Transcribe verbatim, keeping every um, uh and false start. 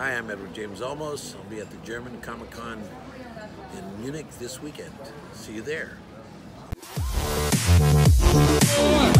Hi, I'm Edward James Olmos. I'll be at the German Comic Con in Munich this weekend. See you there.